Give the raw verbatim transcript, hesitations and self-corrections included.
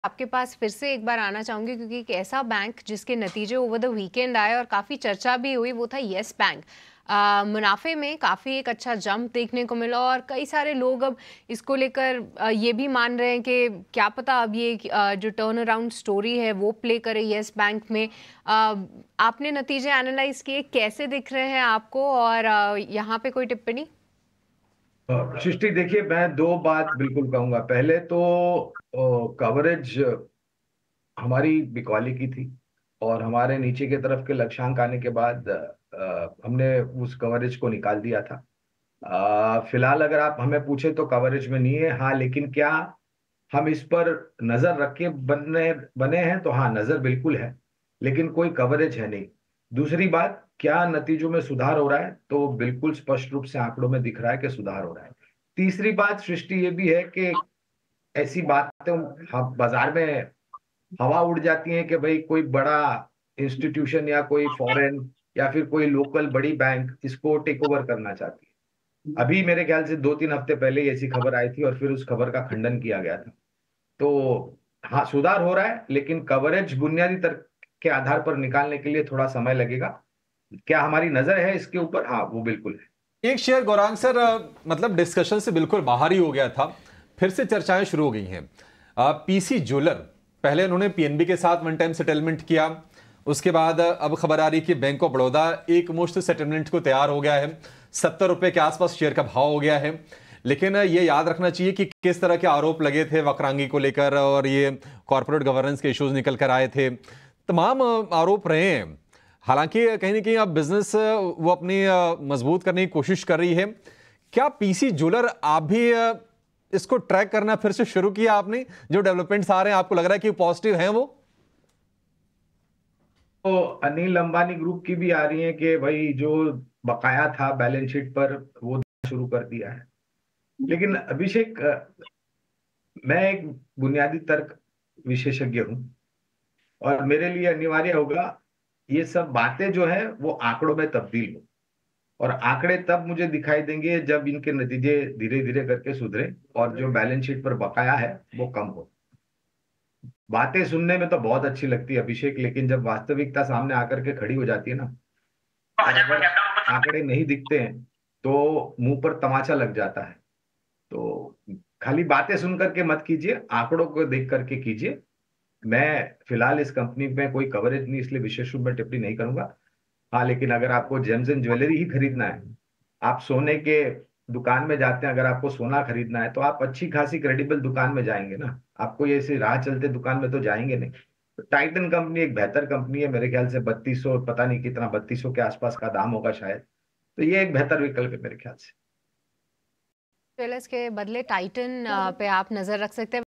आपके पास फिर से एक बार आना चाहूंगी क्योंकि एक ऐसा बैंक जिसके नतीजे ओवर द वीकेंड आए और काफ़ी चर्चा भी हुई वो था येस बैंक। आ, मुनाफे में काफ़ी एक अच्छा जंप देखने को मिला और कई सारे लोग अब इसको लेकर आ, ये भी मान रहे हैं कि क्या पता अब ये आ, जो टर्न अराउंड स्टोरी है वो प्ले करे येस बैंक में। आ, आपने नतीजे एनालाइज किए, कैसे दिख रहे हैं आपको और आ, यहाँ पे कोई टिप्पणी? सृष्टि, देखिए, मैं दो बात बिल्कुल कहूंगा। पहले तो कवरेज हमारी बिकवाली की थी और हमारे नीचे की तरफ के लक्ष्यांक आने के बाद अ, हमने उस कवरेज को निकाल दिया था। अ, फिलहाल अगर आप हमें पूछे तो कवरेज में नहीं है। हाँ, लेकिन क्या हम इस पर नजर रख के बनने बने हैं? तो हाँ, नजर बिल्कुल है, लेकिन कोई कवरेज है नहीं। दूसरी बात, क्या नतीजों में सुधार हो रहा है? तो बिल्कुल स्पष्ट रूप से आंकड़ों में दिख रहा है कि सुधार हो रहा है। तीसरी बात सृष्टि ये भी है कि ऐसी बातें हम बाजार में हवा उड़ जाती है कि भाई कोई बड़ा इंस्टीट्यूशन या कोई फॉरेन या फिर कोई लोकल बड़ी बैंक इसको टेक ओवर करना चाहती है। अभी मेरे ख्याल से दो तीन हफ्ते पहले ही ऐसी खबर आई थी और फिर उस खबर का खंडन किया गया था। तो हाँ, सुधार हो रहा है, लेकिन कवरेज बुनियादी तर्क के आधार पर निकालने के लिए थोड़ा समय लगेगा। क्या हमारी नजर है इसके ऊपर? हाँ, वो बिल्कुल है। एक शेयर गौरांग सर, अ, मतलब डिस्कशन से बिल्कुल बाहर ही हो गया था, फिर से चर्चाएं शुरू हो गई हैं। पीसी ज्वेलर, पहले उन्होंने पीएनबी के साथ वन टाइम सेटलमेंट किया, उसके बाद अ, अब खबर आ रही कि बैंक ऑफ बड़ौदा एक मुश्त सेटलमेंट को तैयार हो गया है। सत्तर रुपए के आसपास शेयर का भाव हो गया है। लेकिन अ, ये याद रखना चाहिए कि किस तरह के आरोप लगे थे वक्रांगी को लेकर और ये कॉर्पोरेट गवर्नेंस के इश्यूज निकल कर आए थे, तमाम अ, आरोप रहे हैं। हालांकि कहीं ना कहीं अब बिजनेस वो अपनी अ, मजबूत करने की कोशिश कर रही है। क्या पीसी ज्वेलर आप भी अ, इसको ट्रैक करना फिर से शुरू किया आपने? जो डेवलपमेंट्स आ रहे हैं आपको लग रहा है कि पॉजिटिव हैं वो? तो अनिल अंबानी ग्रुप की भी आ रही है कि भाई जो बकाया था बैलेंस शीट पर वो शुरू कर दिया है। लेकिन अभिषेक, अ, मैं एक बुनियादी तर्क विशेषज्ञ हूं और मेरे लिए अनिवार्य होगा ये सब बातें जो है वो आंकड़ों में तब्दील हो। और आंकड़े तब मुझे दिखाई देंगे जब इनके नतीजे धीरे धीरे करके सुधरे और जो बैलेंस शीट पर बकाया है वो कम हो। बातें सुनने में तो बहुत अच्छी लगती है अभिषेक, लेकिन जब वास्तविकता सामने आकर के खड़ी हो जाती है ना, और अगर आंकड़े नहीं दिखते हैं तो मुंह पर तमाचा लग जाता है। तो खाली बातें सुन करके मत कीजिए, आंकड़ों को देख करके कीजिए। मैं फिलहाल इस कंपनी में कोई कवरेज नहीं, इसलिए विशेष रूप में टिप्पणी नहीं करूंगा। हाँ, लेकिन अगर आपको जेम्स एंड ज्वेलरी ही खरीदना है, आप सोने के दुकान में जाते हैं, अगर आपको सोना खरीदना है तो आप अच्छी खासी क्रेडिबल दुकान में जाएंगे ना। आपको ये ऐसे राह चलते दुकान में तो जाएंगे नहीं। तो टाइटन कंपनी एक बेहतर कंपनी है, मेरे ख्याल से बत्तीस सौ, पता नहीं कितना, बत्तीस सौ के आसपास का दाम होगा शायद। तो ये एक बेहतर विकल्प है मेरे ख्याल से। ज्वेलर्स के बदले टाइटन पे आप नजर रख सकते हैं।